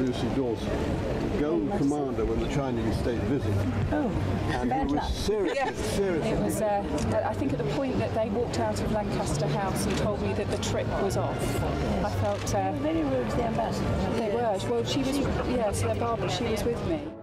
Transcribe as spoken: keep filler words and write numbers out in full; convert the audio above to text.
Lucy Dawson, Gold Commander when the Chinese State visited. Oh, and bad he was luck. seriously, Yes. seriously. It was, uh, I think at the point that they walked out of Lancaster House and told me that the trip was off, Yes. I felt... Uh, Very rude to the ambassador. they were. Well, she was, yes, uh, Barbara, she was with me.